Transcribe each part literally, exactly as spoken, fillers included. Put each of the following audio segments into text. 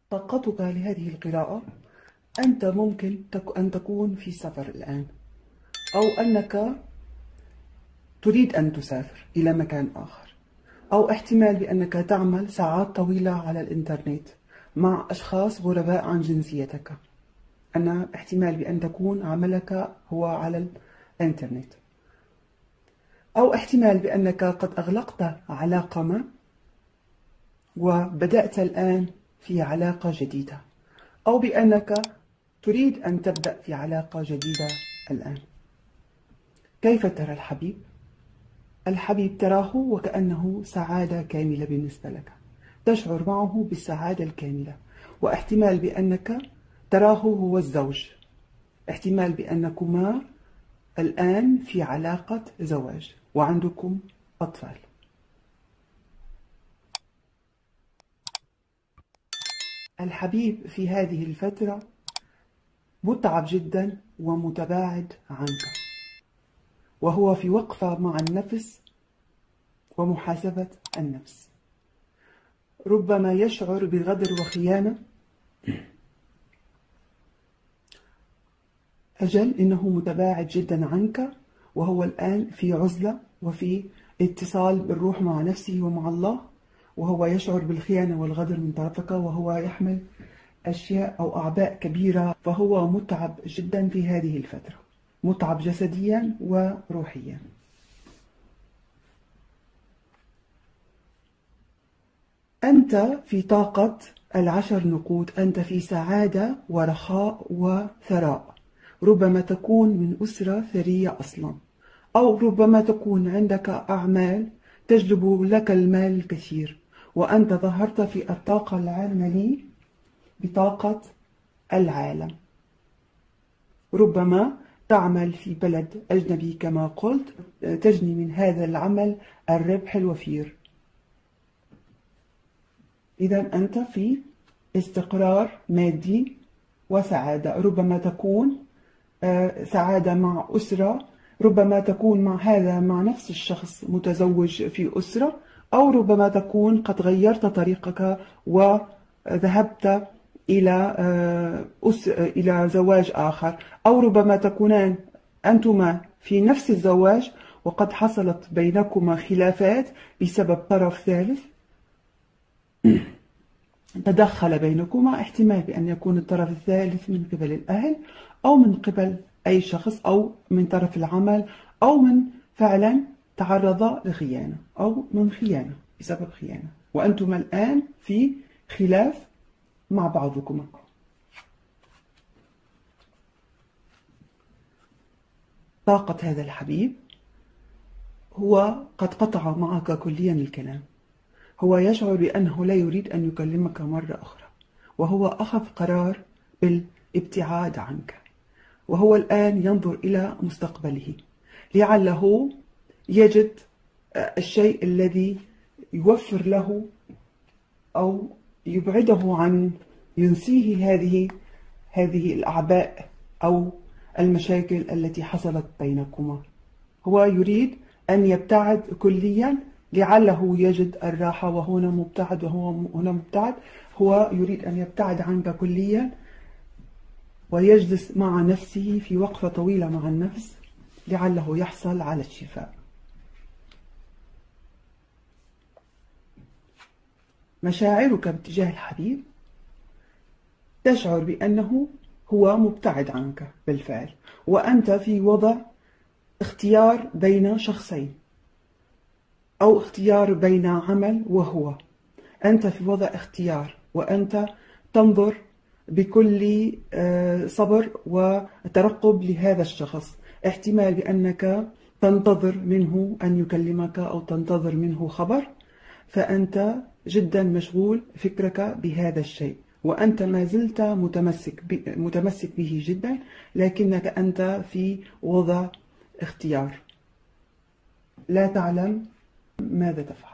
طاقتك لهذه القراءة. أنت ممكن أن تكون في سفر الآن، أو أنك تريد أن تسافر إلى مكان آخر، أو احتمال بأنك تعمل ساعات طويلة على الإنترنت مع أشخاص غرباء عن جنسيتك. أن احتمال بأن تكون عملك هو على الإنترنت، أو احتمال بأنك قد أغلقت علاقة ما وبدأت الآن في علاقة جديدة، أو بأنك تريد أن تبدأ في علاقة جديدة الآن. كيف ترى الحبيب؟ الحبيب تراه وكأنه سعادة كاملة بالنسبة لك، تشعر معه بالسعادة الكاملة، واحتمال بأنك تراه هو الزوج، احتمال بأنكما الآن في علاقة زواج وعندكم أطفال. الحبيب في هذه الفترة متعب جدا ومتباعد عنك، وهو في وقفة مع النفس ومحاسبة النفس. ربما يشعر بغدر وخيانة، أجل إنه متباعد جدا عنك، وهو الآن في عزلة وفي اتصال بالروح مع نفسه ومع الله، وهو يشعر بالخيانة والغدر من طرفك، وهو يحمل أشياء أو أعباء كبيرة، فهو متعب جدا في هذه الفترة، متعب جسديا وروحيا. أنت في طاقة العشر نقود، أنت في سعادة ورخاء وثراء. ربما تكون من أسرة ثرية أصلا، أو ربما تكون عندك أعمال تجلب لك المال الكثير، وأنت ظهرت في الطاقة العامة لي بطاقة العالم. ربما تعمل في بلد أجنبي كما قلت، تجني من هذا العمل الربح الوفير. إذا أنت في استقرار مادي وسعادة. ربما تكون سعادة مع أسرة، ربما تكون مع هذا مع نفس الشخص متزوج في أسرة، أو ربما تكون قد غيرت طريقك وذهبت إلى أس... إلى زواج آخر، أو ربما تكونان أنتما في نفس الزواج وقد حصلت بينكما خلافات بسبب طرف ثالث تدخل بينكما. احتمال بأن يكون الطرف الثالث من قبل الأهل، أو من قبل أي شخص، أو من طرف العمل، أو من فعلا تعرض لخيانة، أو من خيانة بسبب خيانة، وأنتما الآن في خلاف مع بعضكما. طاقة هذا الحبيب هو قد قطع معك كليا الكلام، هو يشعر بأنه لا يريد أن يكلمك مرة أخرى، وهو أخذ قرار بالابتعاد عنك، وهو الآن ينظر إلى مستقبله لعله يجد الشيء الذي يوفر له أو يبعده عن ينسيه هذه هذه الأعباء أو المشاكل التي حصلت بينكما. هو يريد أن يبتعد كليا لعله يجد الراحة، وهنا مبتعد وهو هنا مبتعد. هو يريد أن يبتعد عنك كليا ويجلس مع نفسه في وقفة طويلة مع النفس لعله يحصل على الشفاء. مشاعرك باتجاه الحبيب، تشعر بأنه هو مبتعد عنك بالفعل، وأنت في وضع اختيار بين شخصين، أو اختيار بين عمل وهو. أنت في وضع اختيار، وأنت تنظر بكل صبر وترقب لهذا الشخص. احتمال بأنك تنتظر منه أن يكلمك، أو تنتظر منه خبر، فأنت جدا مشغول فكرك بهذا الشيء، وأنت ما زلت متمسك متمسك به جدا، لكنك أنت في وضع اختيار، لا تعلم ماذا تفعل.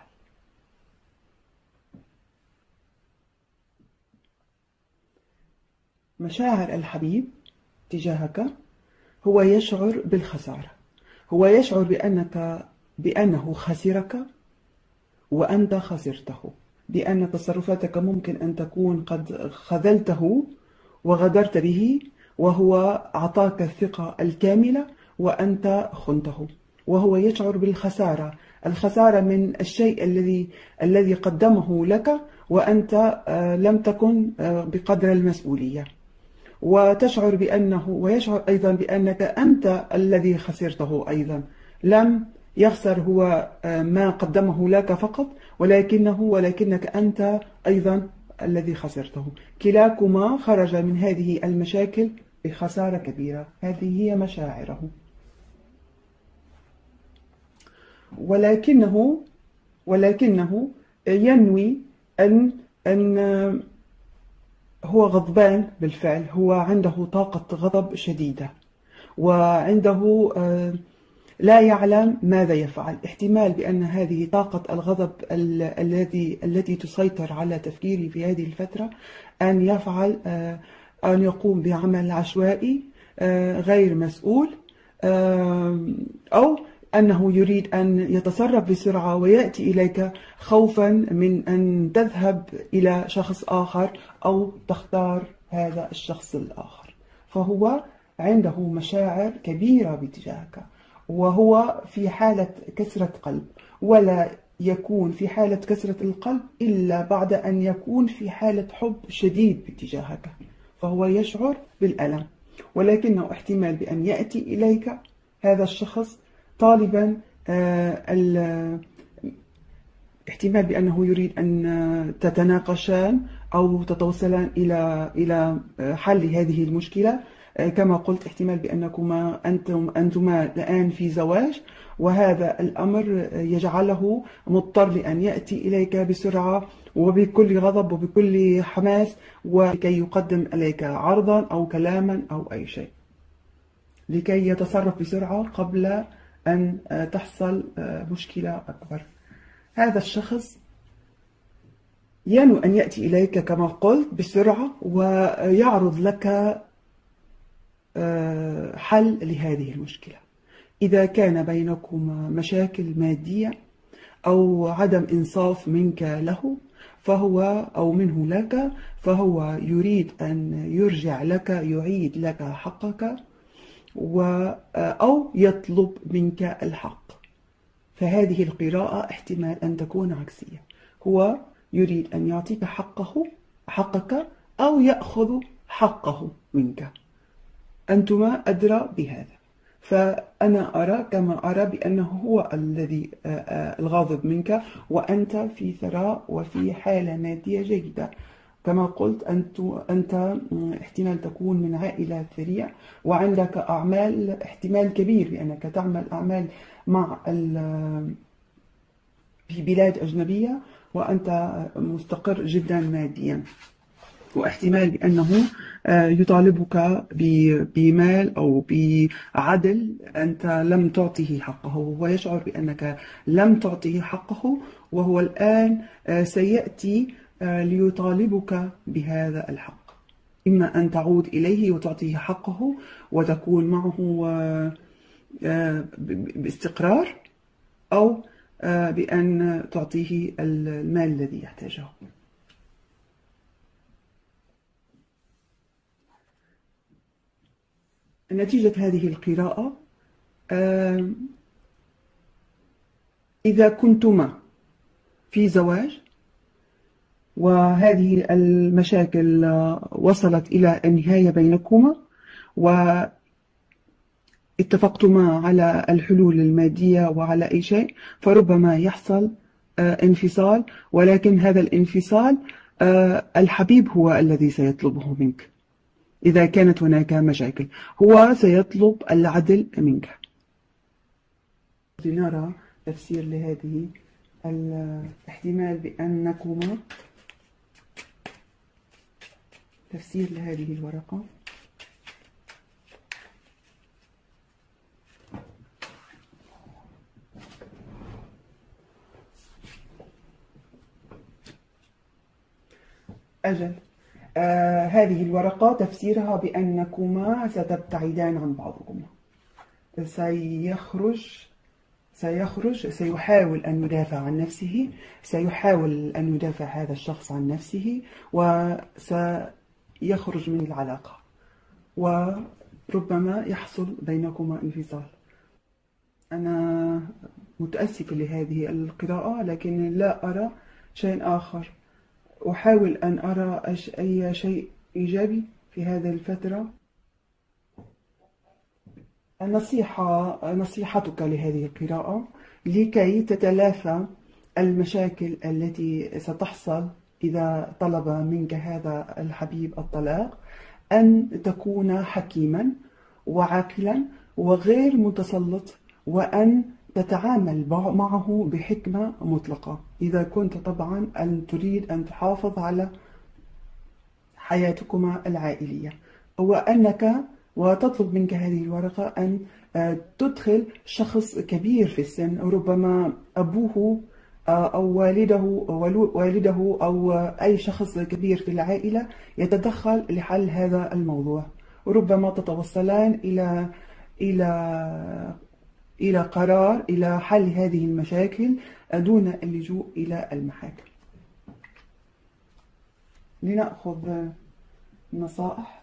مشاعر الحبيب تجاهك، هو يشعر بالخسارة، هو يشعر بأنك بأنه خسرك وأنت خسرته. بأن تصرفاتك ممكن أن تكون قد خذلته وغدرت به، وهو أعطاك الثقة الكاملة وأنت خنته، وهو يشعر بالخسارة، الخسارة من الشيء الذي الذي قدمه لك وأنت لم تكن بقدر المسؤولية، وتشعر بأنه ويشعر أيضا بأنك أنت الذي خسرته أيضا. لم يخسر هو ما قدمه لك فقط، ولكنه ولكنك أنت أيضا الذي خسرته. كلاكما خرج من هذه المشاكل بخسارة كبيرة. هذه هي مشاعره، ولكنه ولكنه ينوي أن أن هو غضبان بالفعل، هو عنده طاقة غضب شديدة، وعنده لا يعلم ماذا يفعل. احتمال بأن هذه طاقة الغضب الذي التي تسيطر على تفكيري في هذه الفترة أن يفعل أن يقوم بعمل عشوائي غير مسؤول، أو أنه يريد أن يتصرف بسرعة ويأتي إليك خوفا من أن تذهب إلى شخص آخر أو تختار هذا الشخص الآخر. فهو عنده مشاعر كبيرة باتجاهك، وهو في حالة كسرة قلب، ولا يكون في حالة كسرة القلب إلا بعد أن يكون في حالة حب شديد باتجاهك. فهو يشعر بالألم، ولكنه احتمال بأن يأتي إليك هذا الشخص طالبا احتمال بأنه يريد أن تتناقشان أو تتوصلان إلى إلى حل هذه المشكلة. كما قلت احتمال بأنكما أنتم أنتما الآن في زواج، وهذا الأمر يجعله مضطر لأن يأتي إليك بسرعة وبكل غضب وبكل حماس، ولكي يقدم إليك عرضا أو كلاما أو أي شيء، لكي يتصرف بسرعة قبل أن تحصل مشكلة أكبر. هذا الشخص ينوي أن يأتي إليك كما قلت بسرعة ويعرض لك حل لهذه المشكلة. إذا كان بينكما مشاكل مادية أو عدم إنصاف منك له فهو أو منه لك، فهو يريد أن يرجع لك، يعيد لك حقك، أو يطلب منك الحق. فهذه القراءة احتمال أن تكون عكسية، هو يريد أن يعطيك حقه حقك أو يأخذ حقه منك. أنتما أدرى بهذا. فأنا أرى كما أرى بأنه هو الذي الغاضب منك، وأنت في ثراء وفي حالة مادية جيدة. كما قلت أنت أنت احتمال تكون من عائلة ثرية، وعندك أعمال، احتمال كبير بأنك تعمل أعمال مع في بلاد أجنبية، وأنت مستقر جدا ماديا، واحتمال بأنه يطالبك بمال أو بعدل أنت لم تعطيه حقه، وهو يشعر بأنك لم تعطيه حقه، وهو الآن سيأتي ليطالبك بهذا الحق. إما أن تعود إليه وتعطيه حقه وتكون معه باستقرار، أو بأن تعطيه المال الذي يحتاجه. نتيجة هذه القراءة، إذا كنتما في زواج وهذه المشاكل وصلت إلى النهاية بينكما واتفقتما على الحلول المادية وعلى أي شيء، فربما يحصل انفصال، ولكن هذا الانفصال الحبيب هو الذي سيطلبه منك. إذا كانت هناك مشاكل هو سيطلب العدل منك. لنرى تفسير لهذه الاحتمال بأنكما تفسير لهذه الورقة. أجل آه هذه الورقة تفسيرها بأنكما ستبتعدان عن بعضكما، سيخرج سيخرج، سيحاول أن يدافع عن نفسه، سيحاول أن يدافع هذا الشخص عن نفسه، وسيخرج من العلاقة، وربما يحصل بينكما انفصال. أنا متأسفة لهذه القراءة، لكن لا أرى شيء آخر. أحاول أن أرى أي شيء إيجابي في هذه الفترة. النصيحة نصيحتك لهذه القراءة لكي تتلافى المشاكل التي ستحصل إذا طلب منك هذا الحبيب الطلاق، أن تكون حكيما وعاقلا وغير متسلط، وأن تتعامل معه بحكمة مطلقة، إذا كنت طبعا أن تريد أن تحافظ على حياتكما العائلية، وأنك وتطلب منك هذه الورقة أن تدخل شخص كبير في السن، ربما أبوه أو والده والده أو أي شخص كبير في العائلة يتدخل لحل هذا الموضوع، وربما تتوصلان إلى إلى إلى قرار، إلى حل هذه المشاكل دون اللجوء إلى المحاكم. لنأخذ نصائح.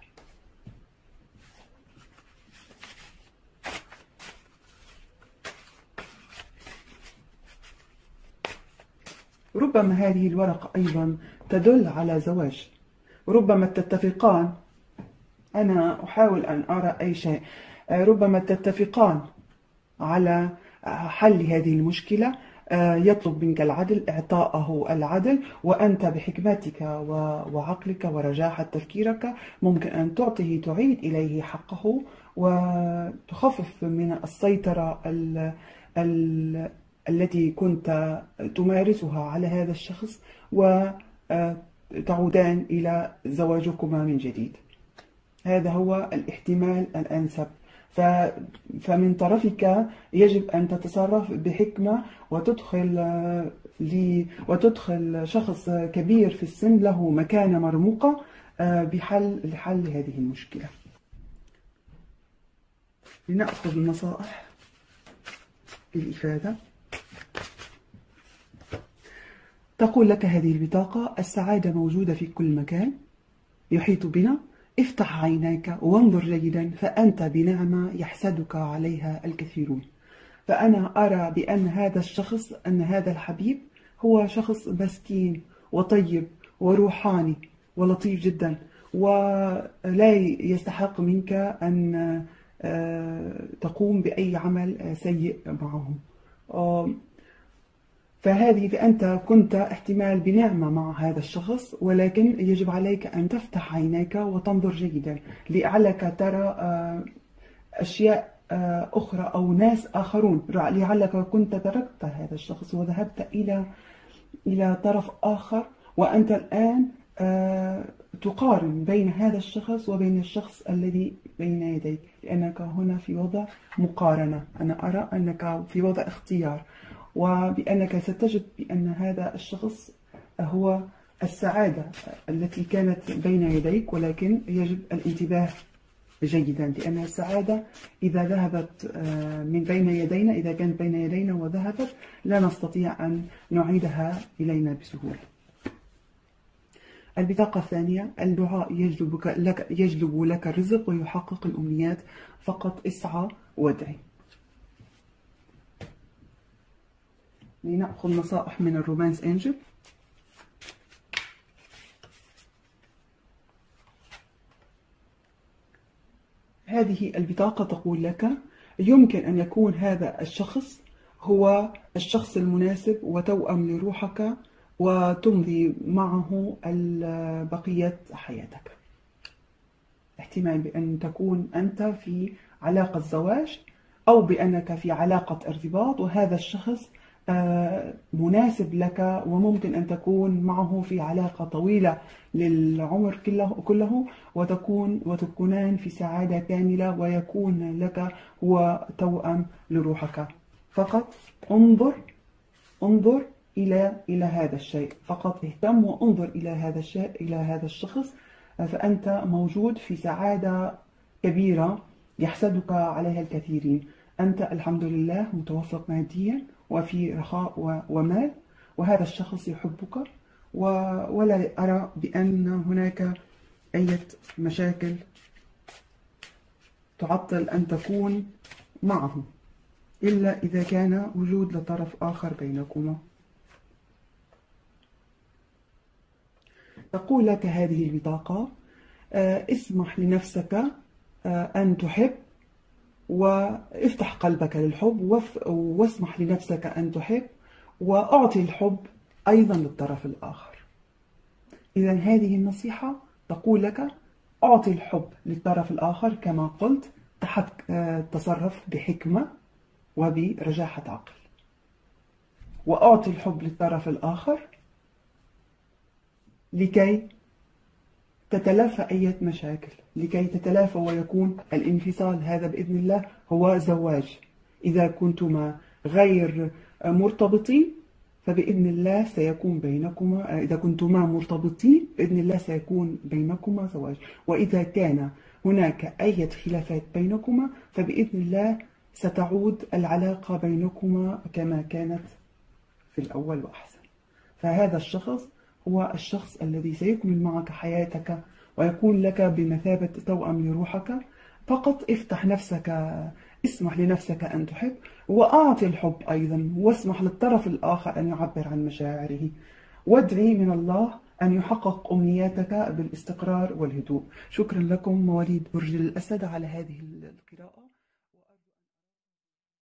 ربما هذه الورقة أيضا تدل على زواج، ربما تتفقان. أنا أحاول أن أرى أي شيء. ربما تتفقان على حل هذه المشكلة، يطلب منك العدل، إعطاءه العدل، وأنت بحكمتك وعقلك ورجاحة تفكيرك ممكن أن تعطيه، تعيد إليه حقه، وتخفف من السيطرة ال ال التي كنت تمارسها على هذا الشخص، وتعودان إلى زواجكما من جديد. هذا هو الاحتمال الأنسب. فمن طرفك يجب أن تتصرف بحكمة، وتدخل وتدخل شخص كبير في السن له مكانة مرموقة بحل لحل هذه المشكلة. لنأخذ النصائح للإفادة. تقول لك هذه البطاقة: السعادة موجودة في كل مكان يحيط بنا، افتح عينيك وانظر جيدا، فأنت بنعمة يحسدك عليها الكثيرون. فأنا أرى بأن هذا الشخص، أن هذا الحبيب هو شخص مسكين وطيب وروحاني ولطيف جدا، ولا يستحق منك أن تقوم بأي عمل سيء معه. فهذه فأنت كنت احتمال بنعمة مع هذا الشخص، ولكن يجب عليك أن تفتح عينيك وتنظر جيدا، لعلك ترى أشياء أخرى أو ناس آخرون، لعلك كنت تركت هذا الشخص وذهبت إلى إلى طرف آخر، وأنت الآن تقارن بين هذا الشخص وبين الشخص الذي بين يديك، لأنك هنا في وضع مقارنة. أنا أرى أنك في وضع اختيار، وبأنك ستجد بأن هذا الشخص هو السعادة التي كانت بين يديك، ولكن يجب الانتباه جيدا، لأن السعادة إذا ذهبت من بين يدينا، إذا كانت بين يدينا وذهبت، لا نستطيع أن نعيدها إلينا بسهولة. البطاقة الثانية: الدعاء يجلب لك, يجلب لك الرزق ويحقق الأمنيات، فقط اسعى وادعي. لنأخذ نصائح من الرومانس أنجل. هذه البطاقة تقول لك: يمكن أن يكون هذا الشخص هو الشخص المناسب وتوأم لروحك، وتمضي معه بقية حياتك. احتمال بأن تكون أنت في علاقة زواج، أو بأنك في علاقة ارتباط، وهذا الشخص مناسب لك، وممكن أن تكون معه في علاقة طويلة للعمر كله، وتكون وتكونان في سعادة كاملة، ويكون لك هو توأم لروحك. فقط انظر انظر إلى إلى هذا الشيء، فقط اهتم وانظر إلى هذا الشيء، إلى هذا الشخص، فأنت موجود في سعادة كبيرة يحسدك عليها الكثيرين. أنت الحمد لله متوفق ماديا وفي رخاء و- ومال، وهذا الشخص يحبك، و- ولا أرى بأن هناك أي مشاكل تعطل أن تكون معه، إلا إذا كان وجود لطرف آخر بينكما. تقول لك هذه البطاقة: آه، اسمح لنفسك آه، أن تحب، وافتح قلبك للحب، وف- واسمح لنفسك أن تحب، وأعطي الحب أيضا للطرف الآخر. إذا هذه النصيحة تقول لك: أعطي الحب للطرف الآخر كما قلت، تحك- آه، تصرف بحكمة وبرجاحة عقل، وأعطي الحب للطرف الآخر لكي تتلافى أي مشاكل، لكي تتلافى ويكون الانفصال هذا بإذن الله هو زواج. إذا كنتما غير مرتبطين فبإذن الله سيكون بينكما، إذا كنتما مرتبطين بإذن الله سيكون بينكما زواج، وإذا كان هناك أي خلافات بينكما فبإذن الله ستعود العلاقة بينكما كما كانت في الأول وأحسن. فهذا الشخص هو الشخص الذي سيكمل معك حياتك ويكون لك بمثابة توأم لروحك. فقط افتح نفسك، اسمح لنفسك أن تحب، وأعطي الحب أيضا، واسمح للطرف الآخر أن يعبر عن مشاعره، وادعي من الله أن يحقق أمنياتك بالاستقرار والهدوء. شكرا لكم مواليد برج الأسد على هذه القراءة.